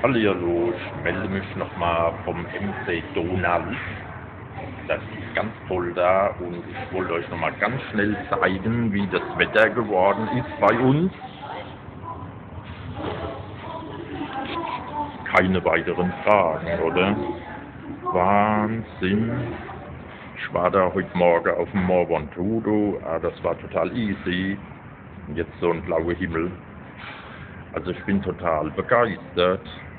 Hallihallo, ich melde mich nochmal vom MC Donald. Das ist ganz toll da und ich wollte euch nochmal ganz schnell zeigen, wie das Wetter geworden ist bei uns. Keine weiteren Fragen, oder? Wahnsinn. Ich war da heute Morgen auf dem Mont Ventoux, das war total easy. Und jetzt so ein blauer Himmel. Also ich bin total begeistert.